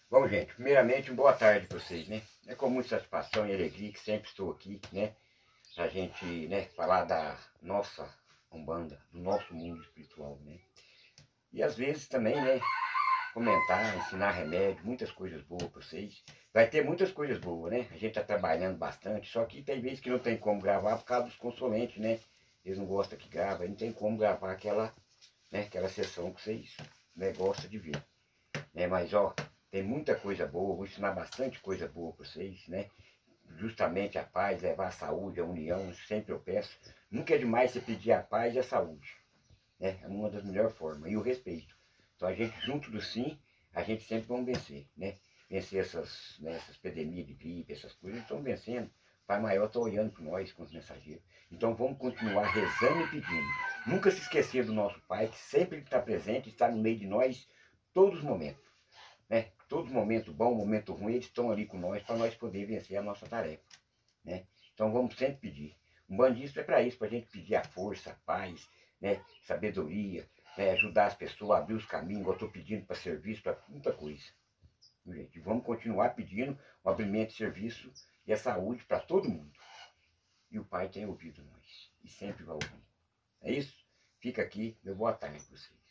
Bom, gente, primeiramente, boa tarde para vocês, né? É com muita satisfação e alegria que sempre estou aqui, né? Pra gente, né, falar da nossa Umbanda, do nosso mundo espiritual, né? E às vezes também, né, comentar, ensinar remédio, muitas coisas boas para vocês. Vai ter muitas coisas boas, né? A gente tá trabalhando bastante, só que tem vezes que não tem como gravar por causa dos consulentes, né? Eles não gostam que grava, não tem como gravar aquela, né, aquela sessão que vocês, né, gostam de ver. Mas ó, tem muita coisa boa, vou ensinar bastante coisa boa para vocês, né? Justamente a paz, levar a saúde, a união, sempre eu peço. Nunca é demais você pedir a paz e a saúde, né? É uma das melhores formas. E o respeito. Então a gente, junto do sim, a gente sempre vamos vencer, né? Vencer essas, né, essas epidemias de gripe, essas coisas, estão vencendo. O Pai Maior está olhando por nós, com os mensageiros. Então vamos continuar rezando e pedindo. Nunca se esquecer do nosso Pai, que sempre está presente, está no meio de nós, todos os momentos, né? Todo momento bom, momento ruim, eles estão ali com nós para nós poder vencer a nossa tarefa, né? Então vamos sempre pedir. Um bandista é para isso, para a gente pedir a força, a paz, né? Sabedoria, né? Ajudar as pessoas a abrir os caminhos. Eu estou pedindo para serviço, para muita coisa. Gente, vamos continuar pedindo o abrimento de serviço e a saúde para todo mundo. E o Pai tem ouvido nós e sempre vai ouvir. É isso? Fica aqui, meu boa tarde para vocês.